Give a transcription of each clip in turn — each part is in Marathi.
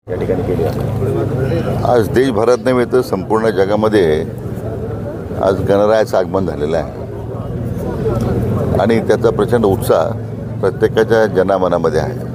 या ठिकाणी केली आहे। आज देशभरात नव्हे तर संपूर्ण जगामध्ये आज गणरायाचं आगमन झालेलं आहे आणि त्याचा प्रचंड उत्साह प्रत्येकाच्या जनामनामध्ये आहे।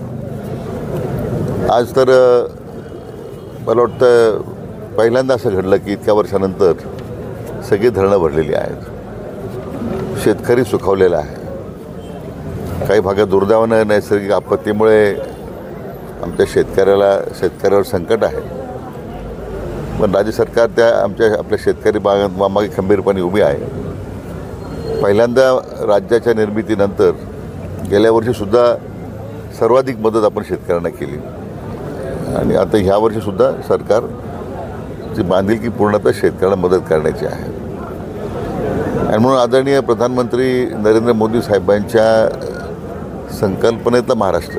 आज तर मला वाटतं पहिल्यांदा असं घडलं की इतक्या वर्षानंतर सगळी धरणं भरलेली आहेत, शेतकरी सुखावलेला आहे। काही भागात दुर्दैवानं नैसर्गिक आपत्तीमुळे आमच्या शेतकऱ्यावर संकट आहे, पण राज्य सरकार आपल्या शेतकरी मागे खंबीरपणे उभी आहे। पहिल्यांदा राज्याच्या निर्मितीनंतर गेल्या वर्षीसुद्धा सर्वाधिक मदत आपण शेतकऱ्यांना केली आणि आता ह्या वर्षीसुद्धा सरकारची बांधिलकी पूर्णतः शेतकऱ्यांना मदत करण्याची आहे। आणि म्हणून आदरणीय प्रधानमंत्री नरेंद्र मोदी साहेबांच्या संकल्पनेतला महाराष्ट्र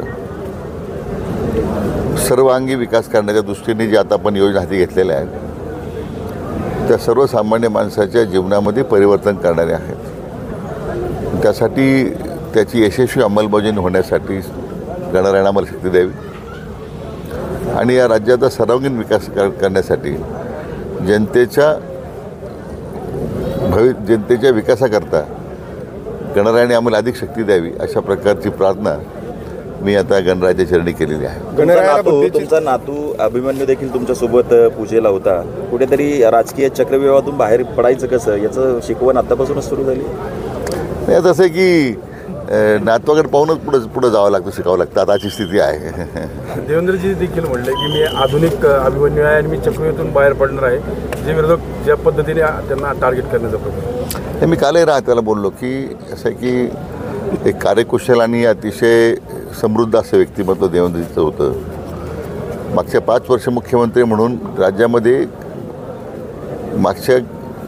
सर्वांगी विकास करण्याच्या दृष्टीने जे आता आपण योजना हाती घेतलेल्या आहेत त्या सर्वसामान्य माणसाच्या जीवनामध्ये परिवर्तन करणारे आहेत। त्यासाठी त्याची यशस्वी अंमलबजावणी होण्यासाठी गणरायाने आम्हाला शक्ती द्यावी आणि या राज्याचा सर्वांगीण विकास करण्यासाठी जनतेच्या विकासाकरता गणरायाने आम्हाला अधिक शक्ती द्यावी अशा प्रकारची प्रार्थना मी आता गणरायाच्या चरणी केलेली आहे। तुमचा नातू अभिमन्यू देखील तुमच्यासोबत पूजेला होता। कुठेतरी राजकीय चक्रव्यूहातून बाहेर पडायचं कसं याचं शिकवण आतापासूनच सुरू झाली नाही? तसं आहे की नातवाकडे पाहूनच पुढं जावं लागतं, शिकावं लागतं, आताची स्थिती आहे। देवेंद्रजी देखील म्हणले की मी आधुनिक अभिमन्यू आहे आणि मी चक्रव्यूहातून बाहेर पडणार आहे, जे विरोधक ज्या पद्धतीने त्यांना टार्गेट करण्याचा प्रयत्न। हे मी कालही त्याला बोललो की असं आहे की एक कार्यकुशल आणि अतिशय समृद्ध असं व्यक्तिमत्व देवेंद्रजीचं होतं। मागच्या 5 वर्ष मुख्यमंत्री म्हणून राज्यामध्ये मागच्या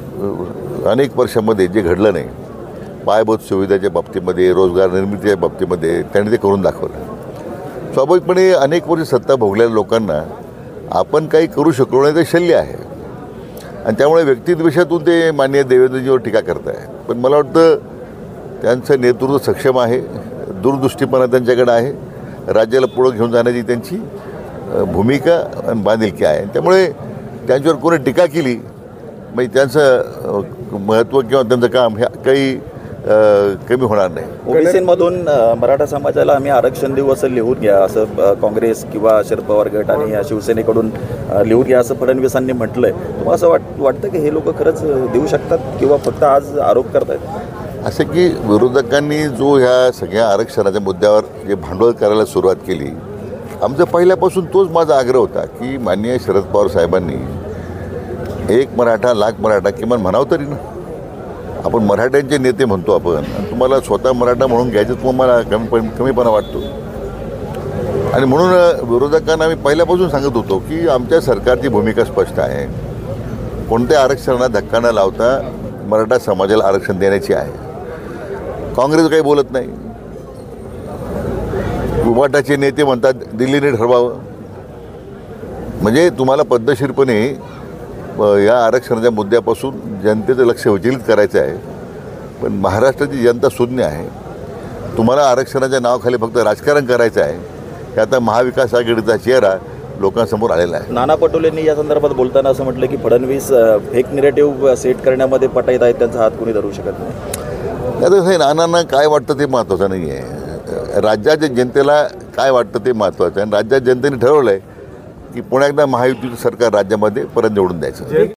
अनेक वर्षामध्ये जे घडलं नाही, पायाभूत सुविधाच्या बाबतीमध्ये, रोजगार निर्मितीच्या बाबतीमध्ये त्यांनी ते करून दाखवलं। स्वाभाविकपणे अनेक वर्ष सत्ता भोगलेल्या लोकांना आपण काही करू शकलो नाही ते शल्य आहे आणि त्यामुळे व्यक्तिद्वेषातून ते माननीय देवेंद्रजीवर टीका करत आहे। पण मला वाटतं त्यांचं नेतृत्व सक्षम आहे, दूरदृष्टीपणा त्यांच्याकडे आहे, राज्याला पुढं घेऊन जाण्याची त्यांची भूमिका आणि बांधिलकी आहे। त्यामुळे त्यांच्यावर कोणी टीका केली म्हणजे त्यांचं महत्त्व किंवा त्यांचं काम हे काही कमी होणार नाही। ओबीसीमधून मराठा समाजाला आम्ही आरक्षण देऊ असं लिहून घ्या असं काँग्रेस किंवा शरद पवार गट आणि शिवसेनेकडून लिहून घ्या असं फडणवीसांनी म्हटलंय। तुम्हाला असं वाटतं की हे लोक खरंच देऊ शकतात किंवा फक्त आज आरोप करतायत? असं की विरोधकांनी जो ह्या सगळ्या आरक्षणाच्या मुद्द्यावर जे भांडवल करायला सुरुवात केली, आमचा पहिल्यापासून तोच माझा आग्रह होता की माननीय शरद पवार साहेबांनी एक मराठा लाख मराठा किमान म्हणावं तरी ना। आपण मराठ्यांचे नेते म्हणतो आपण, तुम्हाला स्वतः मराठा म्हणून घ्यायचं तुम्हाला कमीपणा वाटतो आणि म्हणून विरोधकांना आम्ही पहिल्यापासून सांगत होतो की आमच्या सरकारची भूमिका स्पष्ट आहे, कोणत्या आरक्षणाला धक्का न लावता मराठा समाजाला आरक्षण देण्याची आहे। काँग्रेस काही बोलत नाही, उभाटाचे नेते म्हणतात दिल्लीने ठरवावं। म्हणजे तुम्हाला पद्धतशीरपणे या आरक्षणाच्या मुद्द्यापासून जनतेचं लक्ष विचलित करायचं आहे, पण महाराष्ट्राची जनता शून्य आहे। तुम्हाला आरक्षणाच्या नावाखाली फक्त राजकारण करायचं आहे, हे आता महाविकास आघाडीचा चेहरा लोकांसमोर आलेला आहे। नाना पटोलेंनी या संदर्भात बोलताना असं म्हटलं की फडणवीस फेक निरेटिव्ह सेट करण्यामध्ये पटाईत आहेत, त्यांचा हात कोणी धरू शकत नाही। आता हे नानांना काय वाटतं ते महत्त्वाचं नाही आहे, राज्याच्या जनतेला काय वाटतं ते महत्त्वाचं आहे। आणि राज्यात जनतेने ठरवलं आहे की पुन्हा एकदा महायुतीचं सरकार राज्यामध्ये परत निवडून द्यायचं।